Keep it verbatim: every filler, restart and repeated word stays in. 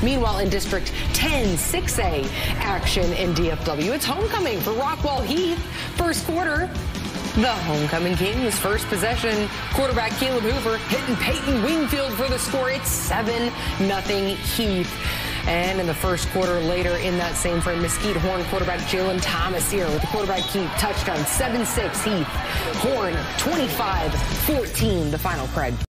Meanwhile, in District ten, six A action in D F W. It's homecoming for Rockwall HEATH. First quarter, the homecoming Kings' first possession. Quarterback Caleb Hoover hitting Peyton Wingfield for the score. It's seven nothing Heath. And in the first quarter later in that same frame, Mesquite Horn quarterback Jalen Thomas here with the quarterback keep. Touchdown, seven six Heath. Horn, twenty-five fourteen, the final, Craig.